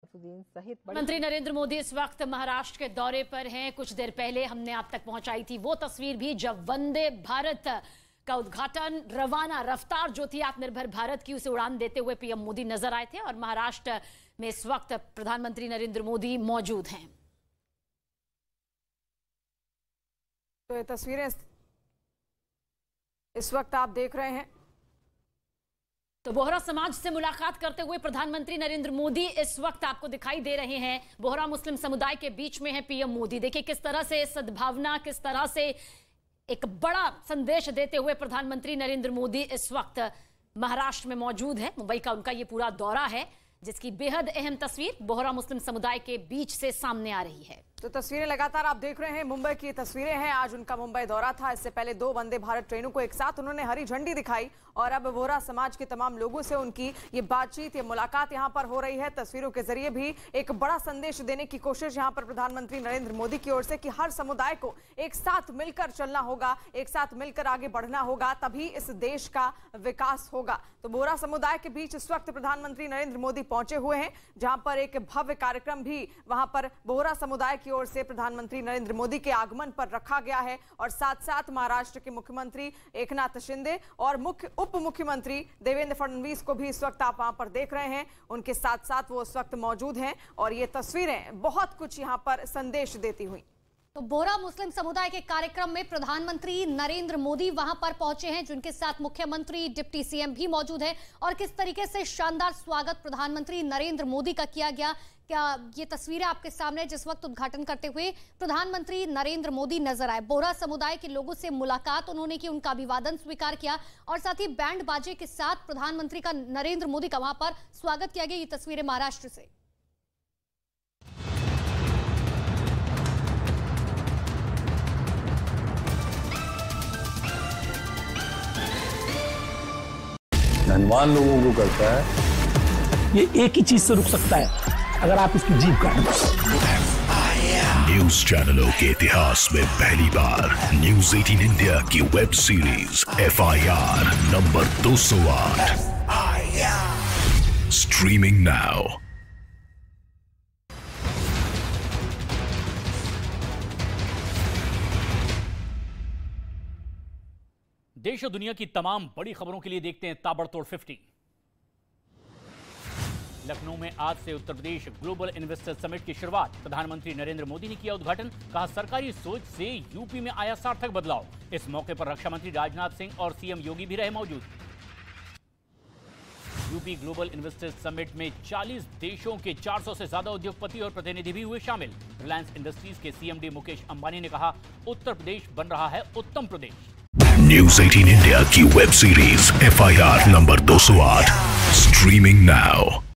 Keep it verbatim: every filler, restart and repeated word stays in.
शमसुद्दीन सहित मंत्री नरेंद्र मोदी इस वक्त महाराष्ट्र के दौरे पर हैं। कुछ देर पहले हमने आप तक पहुंचाई थी वो तस्वीर भी जब वंदे भारत का उद्घाटन, रवाना रफ्तार जो थी आत्मनिर्भर भारत की, उसे उड़ान देते हुए पीएम मोदी नजर आए थे और महाराष्ट्र में इस वक्त प्रधानमंत्री नरेंद्र मोदी मौजूद हैं। तो ये तस्वीरें इस वक्त आप देख रहे हैं। तो बोहरा समाज से मुलाकात करते हुए प्रधानमंत्री नरेंद्र मोदी इस वक्त आपको दिखाई दे रहे हैं। बोहरा मुस्लिम समुदाय के बीच में है पीएम मोदी। देखिए किस तरह से सद्भावना, किस तरह से एक बड़ा संदेश देते हुए प्रधानमंत्री नरेंद्र मोदी इस वक्त महाराष्ट्र में मौजूद है। मुंबई का उनका ये पूरा दौरा है जिसकी बेहद अहम तस्वीर बोहरा मुस्लिम समुदाय के बीच से सामने आ रही है। तो तस्वीरें लगातार आप देख रहे हैं, मुंबई की तस्वीरें हैं। आज उनका मुंबई दौरा था। इससे पहले दो वंदे भारत ट्रेनों को एक साथ उन्होंने हरी झंडी दिखाई और अब बोहरा समाज के तमाम लोगों से उनकी ये बातचीत, ये मुलाकात यहां पर हो रही है। तस्वीरों के जरिए भी एक बड़ा संदेश देने की कोशिश यहां पर प्रधानमंत्री नरेंद्र मोदी की ओर से कि हर समुदाय को एक साथ मिलकर चलना होगा, एक साथ मिलकर आगे बढ़ना होगा, तभी इस देश का विकास होगा। तो बोहरा समुदाय के बीच इस वक्त प्रधानमंत्री नरेंद्र मोदी पहुंचे हुए हैं, जहां पर एक भव्य कार्यक्रम भी वहां पर बोहरा समुदाय की ओर से प्रधानमंत्री नरेंद्र मोदी के आगमन पर रखा गया है। और साथ साथ महाराष्ट्र के मुख्यमंत्री एकनाथ शिंदे और मुख्य उप मुख्यमंत्री देवेंद्र फडणवीस को भी इस वक्त आप वहां पर देख रहे हैं। उनके साथ साथ वो इस वक्त मौजूद हैं और ये तस्वीरें बहुत कुछ यहां पर संदेश देती हुई। तो बोहरा मुस्लिम समुदाय के कार्यक्रम में प्रधानमंत्री नरेंद्र मोदी वहां पर पहुंचे हैं, जिनके साथ मुख्यमंत्री, डिप्टी सीएम भी मौजूद हैं। और किस तरीके से शानदार स्वागत प्रधानमंत्री नरेंद्र मोदी का किया गया, क्या ये तस्वीरें आपके सामने जिस वक्त उद्घाटन करते हुए प्रधानमंत्री नरेंद्र मोदी नजर आए। बोहरा समुदाय के लोगों से मुलाकात उन्होंने की, उनका अभिवादन स्वीकार किया और साथ ही बैंड बाजे के साथ प्रधानमंत्री का नरेंद्र मोदी का वहां पर स्वागत किया गया। ये तस्वीरें महाराष्ट्र से। धनवान लोगों को करता है, ये एक ही चीज से रुक सकता है, अगर आप इसकी जीभ काट दो। न्यूज चैनलों के इतिहास में पहली बार न्यूज अठारह इंडिया की web series F I R number दो सौ आठ स्ट्रीमिंग नाउ। देश और दुनिया की तमाम बड़ी खबरों के लिए देखते हैं ताबड़तोड़ पचास। लखनऊ में आज से Uttar Pradesh global investor summit की शुरुआत। प्रधानमंत्री नरेंद्र मोदी ने किया उद्घाटन। कहा सरकारी सोच से यूपी में आया सार्थक बदलाव। इस मौके पर रक्षा मंत्री राजनाथ सिंह और सीएम योगी भी रहे मौजूद। यूपी ग्लोबल इन्वेस्टर्स समिट में चालीस देशों के चार सौ से ज्यादा उद्योगपति और प्रतिनिधि भी हुए शामिल। रिलायंस इंडस्ट्रीज के सीएमडी मुकेश अंबानी ने कहा उत्तर प्रदेश बन रहा है उत्तम प्रदेश। न्यूज अठारह इंडिया की web series F I R number दो सौ आठ स्ट्रीमिंग नाउ।